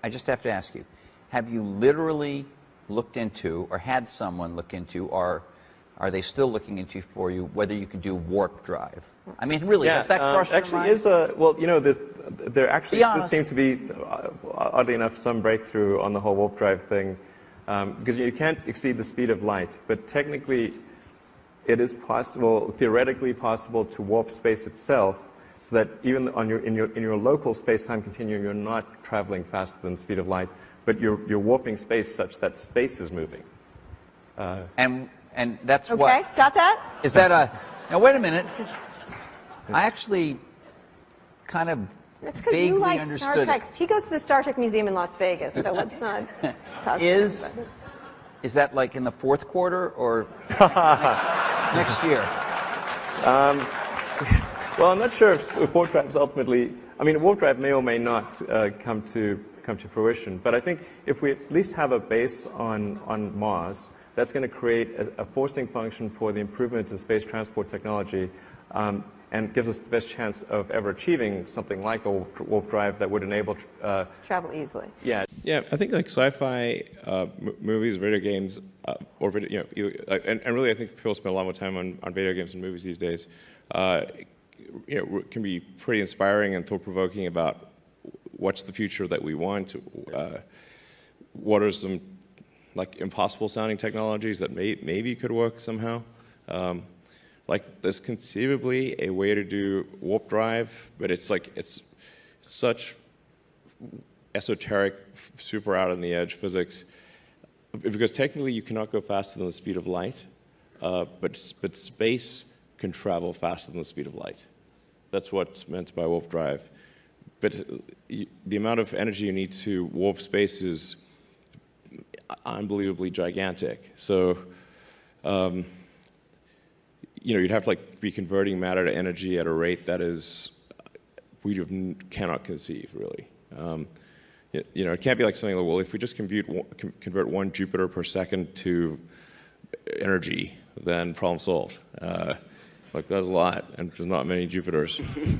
I just have to ask you, have you literally looked into, or had someone look into, or are they still looking into for you, whether you could do warp drive? I mean, really, has that crossed your mind? Is a, well, you know, there actually does seem to be, oddly enough, some breakthrough on the whole warp drive thing, because you can't exceed the speed of light, but technically it is possible, theoretically possible, to warp space itself, so that even in your local space-time continuum, you're not traveling faster than the speed of light, but you're warping space such that space is moving. And that's okay, what... Okay, got that? Is that a... Now, wait a minute. I actually kind of That's because you like Star Trek. He goes to the Star Trek Museum in Las Vegas, so let's not talk Is that like in the fourth quarter or next year? Well, I'm not sure if warp drives ultimately... I mean, warp drive may or may not come to fruition, but I think if we at least have a base on Mars, that's going to create a forcing function for the improvement in space transport technology, and gives us the best chance of ever achieving something like a warp drive that would enable travel easily. Yeah, I think like sci-fi movies, video games, or video, and really I think people spend a lot more time on video games and movies these days. Can be pretty inspiring and thought-provoking about what's the future that we want. What are some like impossible-sounding technologies that maybe could work somehow? Like there's conceivably a way to do warp drive, but it's such esoteric, super out on the edge physics, because technically you cannot go faster than the speed of light, but space can travel faster than the speed of light. That's what's meant by warp drive. But the amount of energy you need to warp space is unbelievably gigantic. So, you'd have to be converting matter to energy at a rate that is cannot conceive, really. It can't be like something like, well, if we just convert 1 Jupiter per second to energy, then problem solved. That's a lot, and there's not many Jupiters.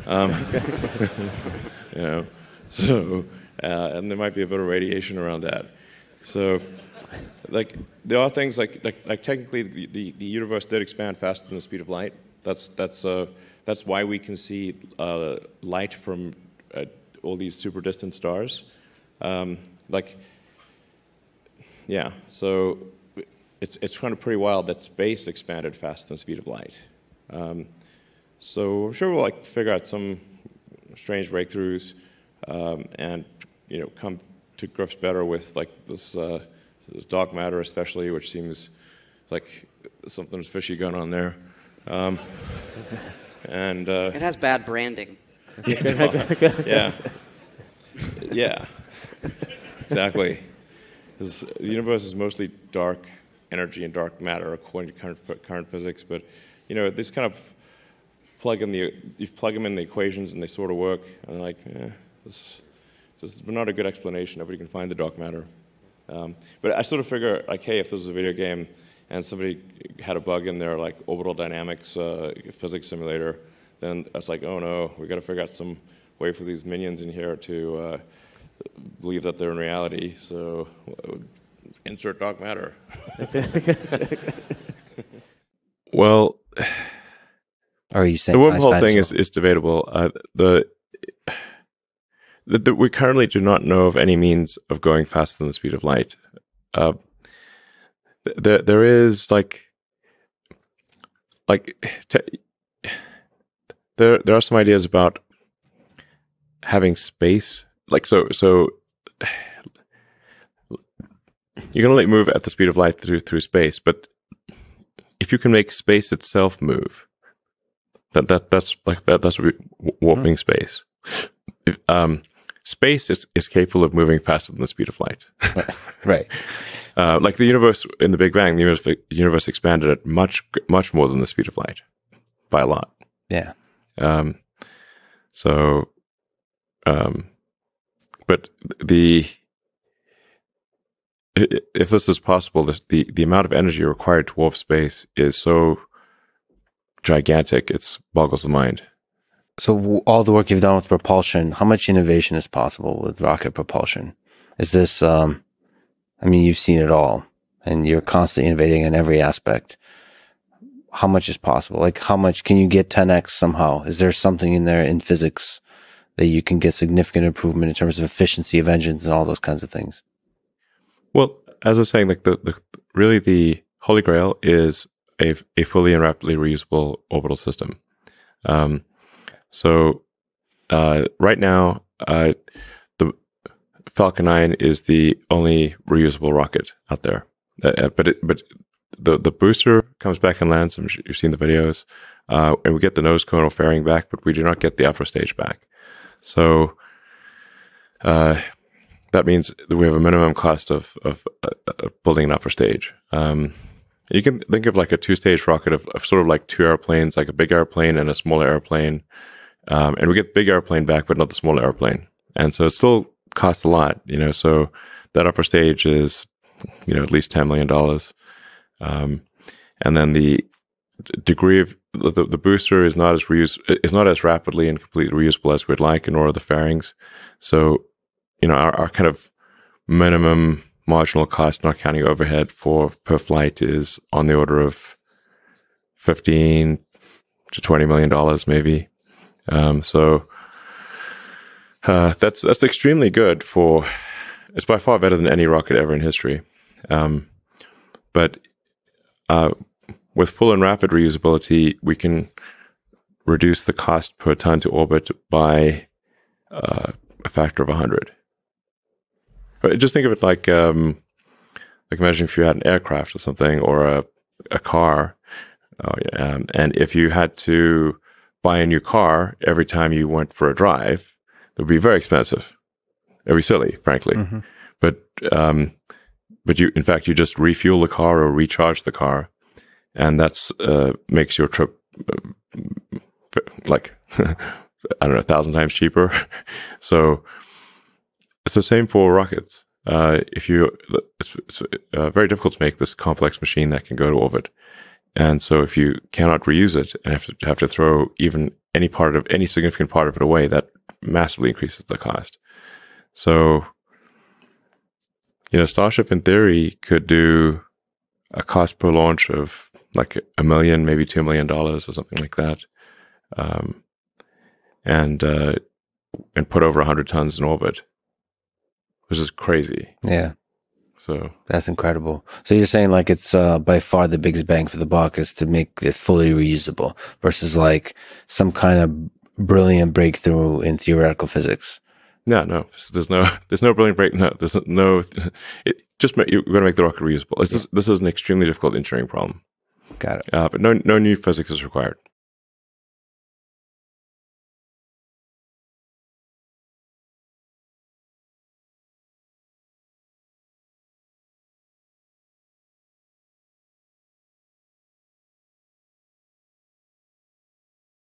So, and there might be a bit of radiation around that. So, there are things like technically the universe did expand faster than the speed of light. That's why we can see light from all these super distant stars. So it's kind of pretty wild that space expanded faster than the speed of light. So I'm sure we'll figure out some strange breakthroughs and come to grips better with this dark matter, especially, which seems like something's fishy going on there. And it has bad branding. Yeah, exactly. The universe is mostly dark energy and dark matter according to current physics, but this kind of you plug them in the equations and they sort of work, and this is not a good explanation. Nobody can find the dark matter. But I sort of figure, hey, if this was a video game and somebody had a bug in their orbital dynamics physics simulator, then it's oh no, we got to figure out some way for these minions in here to believe that they're in reality. So insert dark matter. Well, are you saying the wormhole thing is debatable. We currently do not know of any means of going faster than the speed of light. There is there are some ideas about having space, so you can only move at the speed of light through space, but if you can make space itself move, that's warping space. Space is capable of moving faster than the speed of light. Right. Like the universe in the Big Bang, the universe expanded at much more than the speed of light, by a lot. Yeah. But if this is possible, the amount of energy required to warp space is so gigantic, it boggles the mind. So all the work you've done with propulsion, how much innovation is possible with rocket propulsion? Is this, I mean, you've seen it all and you're constantly innovating in every aspect. How much is possible? Like, how much can you get 10x somehow? Is there something in there in physics that you can get significant improvement in terms of efficiency of engines and all those kinds of things? Well, as I was saying, like really the holy grail is a fully and rapidly reusable orbital system. So right now, the Falcon 9 is the only reusable rocket out there. But the booster comes back and lands. You've seen the videos, and we get the nose cone or fairing back, but we do not get the upper stage back. So that means that we have a minimum cost of building an upper stage. You can think of like a two-stage rocket of sort of like two airplanes, like a big airplane and a smaller airplane. And we get the big airplane back, but not the smaller airplane. And so it still costs a lot, so that upper stage is, at least $10 million. And then the degree of the booster is not as rapidly and completely reusable as we'd like, nor are the fairings. So, our kind of minimum marginal cost, not counting overhead per flight, is on the order of $15 to $20 million, maybe. So that's extremely good it's by far better than any rocket ever in history. But with full and rapid reusability, we can reduce the cost per ton to orbit by a factor of 100. But just think of it like imagine if you had an aircraft or something, or a car, and if you had to buy a new car every time you went for a drive, it would be very expensive. It'd be silly, frankly. Mm-hmm. But you just refuel the car or recharge the car, and that's makes your trip like 1,000 times cheaper. So it's the same for rockets. It's very difficult to make this complex machine that can go to orbit, and so if you cannot reuse it and have to throw even any significant part of it away, that massively increases the cost. So, Starship in theory could do a cost per launch of like $1 million, maybe $2 million or something like that, and put over 100 tons in orbit, which is crazy. Yeah. So that's incredible. So you're saying like it's by far the biggest bang for the buck is to make it fully reusable versus like some kind of brilliant breakthrough in theoretical physics. No. There's no brilliant break. No, there's no. You're going to make the rocket reusable. This is an extremely difficult engineering problem. Got it. But no new physics is required.